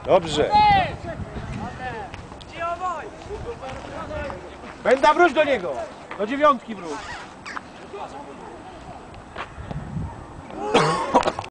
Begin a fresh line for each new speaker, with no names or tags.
Dobrze. Będa, wróć do niego. Do 9 wróć.